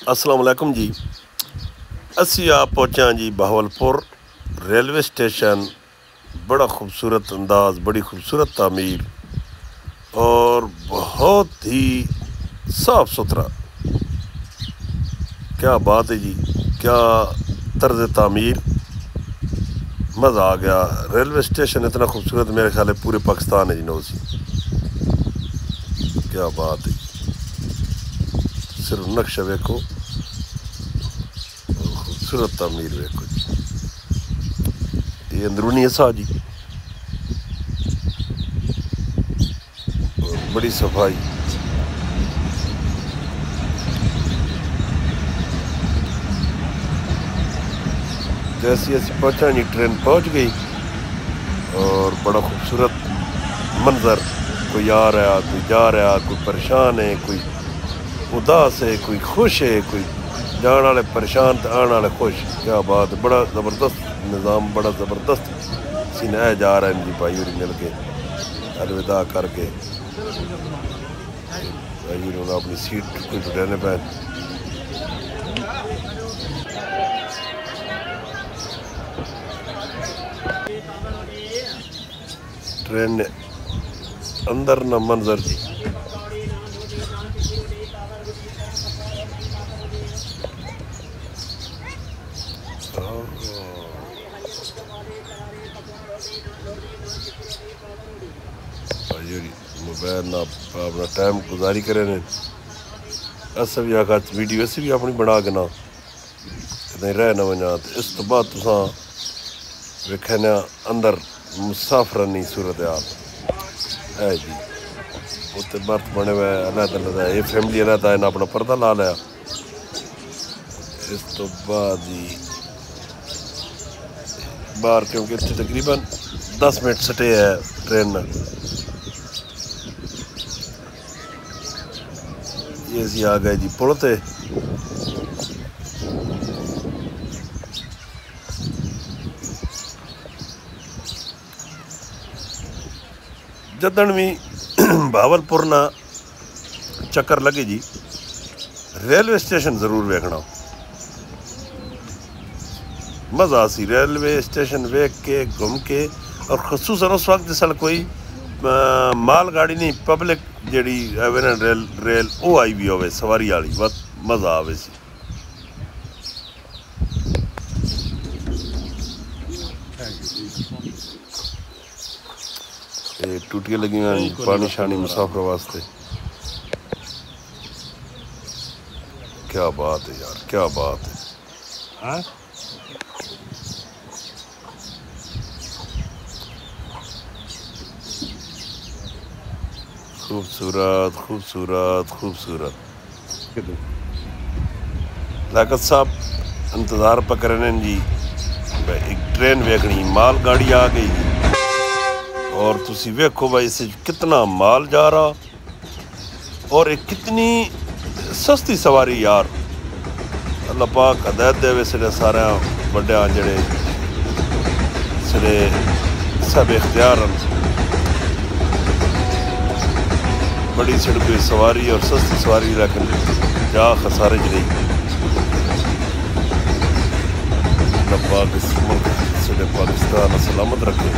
अस्सलाम वालेकुम जी। असी आप पहुँचे हैं जी बहावलपुर रेलवे स्टेशन। बड़ा खूबसूरत अंदाज़, बड़ी खूबसूरत तामीर और बहुत ही साफ़ सुथरा। क्या बात है जी, क्या तर्ज तामीर, मज़ा आ गया। रेलवे स्टेशन इतना खूबसूरत मेरे ख्याल है पूरे पाकिस्तान है जी नौसी। क्या बात है, सिर्फ नक्शा वेखो, खूबसूरत तामीर वेखो जी। ये अंदरूनी हिस्सा जी, और बड़ी सफाई। जैसी ऐसी पहुँचा जी, ट्रेन पहुँच गई और बड़ा खूबसूरत मंजर। कोई आ रहा, कोई जा रहा, कोई परेशान है, कोई उदास है, कोई खुश है, कोई जाने वाले परेशान तो आने वाले खुश। क्या बात है, बड़ा ज़बरदस्त निज़ाम, बड़ा ज़बरदस्त सीना जा रहा है जी। भाई और मिल के अलविदा करके भाई उन्होंने अपनी सीट कोई उठाने पे ट्रेन अंदर न मंजर जी। मोबाइल ना अपना टाइम गुजारी करे ने। अस भी आखा वीडियो अस भी अपनी बना के ना कदें रह न वञा। इस तो बाद तुसां वेखने अंदर मुसाफरानी सूरत हाल है जी। उत्ते बर्थ बने हुए अलग ये फैमिली अलग है ना, अपना पर्दा ला लिया। इस तो बाद ही बाहर, क्योंकि इतने तकरीबन 10 मिनट सटे है ट्रेन। ये जी आ गए जी पुल ते। जदन भी बहावलपुर ना चक्कर लगे जी, रेलवे स्टेशन ज़रूर वेखना। मज़ा सी रेलवे स्टेशन वेख के घूम के। और खसूसन उस वक्त जिस कोई माल गाड़ी नहीं, पब्लिक जी रेल वो आई भी हो सवारी वाली, बस मज़ा आवे सी। ये टूटियां लगी हुई पानी शानी मुसाफिर वास्ते। क्या बात है यार, क्या बात है। खूबसूरत खूबसूरत खूबसूरत। लाकत साहब इंतज़ार पर करने जी, एक ट्रेन वेखनी, माल गाड़ी आ गई जी। और तुसी वेखो भाई इस कितना माल जा रहा और एक कितनी सस्ती सवारी यार। अल्लाह पाक हदायत देवे सिरे सारे बड़े जड़े सिरे सब इख्तियार। बड़ी सड़क सवारी और सस्ती सवारी लेकिन जा खसारे च रही। पाक इस मुल्क सिरे पाकिस्तान सलामत रखे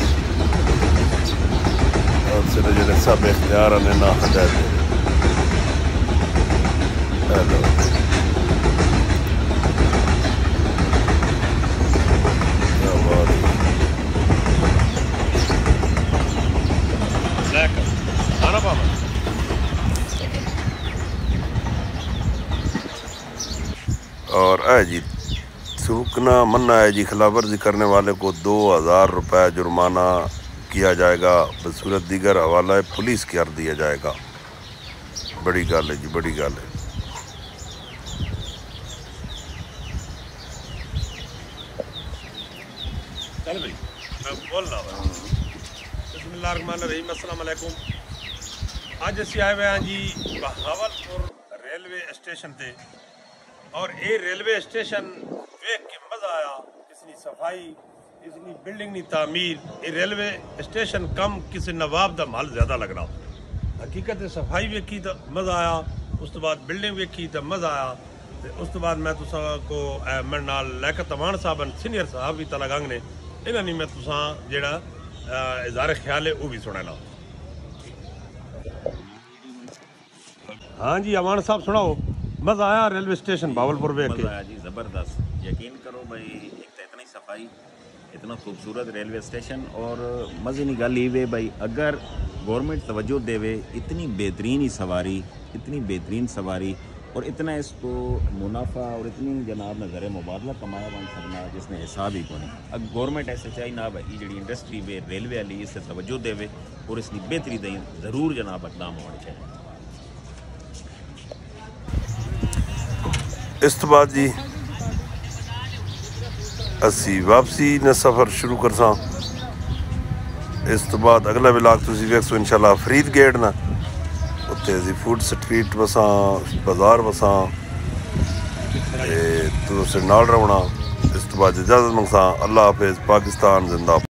और सिरे जड़े सब इख्तियार ने ना हदायत दे। हेलो खाना पावा और है जी सूखना मन्ना है जी। खिलाफ वर्जी करने वाले को 2000 रुपये जुर्माना किया जाएगा, बसूरत दीगर हवाला पुलिस कर दिया जाएगा। बड़ी गल है जी, बड़ी गल है। चल भाई मैं बोलना बिस्मिल्लाहिर्रहमानिर्रहीम। अस्सलाम वालेकुम। अज असी आए हुए हैं जी बहावलपुर रेलवे स्टेशन ते। और ये रेलवे स्टेशन देख के मज़ा आया। इसकी सफाई, इसकी बिल्डिंग की तामीर। ये रेलवे स्टेशन कम किसी नवाब का महल ज़्यादा लग रहा। हकीकत सफाई वेखी तो मज़ा आया, उस तो बाद बिल्डिंग वेखी तो मज़ा आया। اس تو بعد میں تساں کو میرے نال لیاقت امان صاحب سینئر صاحب بھی تلا گنگ نے انہاں نے میں تساں جڑا اظہار خیال ہے وہ بھی سنانا. ہاں جی امان صاحب سناؤ. مزہ آیا ریلوے اسٹیشن بہاولپور ویکھ کے؟ مزہ آیا جی زبردست. یقین کرو بھائی ایک تو اتنی صفائی, اتنا خوبصورت ریلوے اسٹیشن, اور مزے کی گل یہ بھائی اگر گورنمنٹ توجہ دے اتنی بہترین ہی سواری, اتنی بہترین سواری, اور اتنا اس کو منافع اور اتنی جناب نظر مبادلہ کمایا بن سکنا جس نے حساب ہی کو نہیں. اب گورنمنٹ ایسے چاہیے نہ بھائی جی انڈسٹری وے ریلوے والی اس سے توجہ دے اور اس کی بہتری دیں ضرور جناب اقدام ہونے چاہیے. اس تو بعد جی اسی واپسی نے سفر شروع کرساں. اس تو بعد اگلا ولاگ تسی ویکھسو انشاءاللہ فرید گیٹ نا, اتنے اسی فوڈ سٹریٹ وساں, بازار وساں, تو سے نال رونا. اس تو بعد اجازت منگساں. اللہ حافظ. پاکستان زندہ.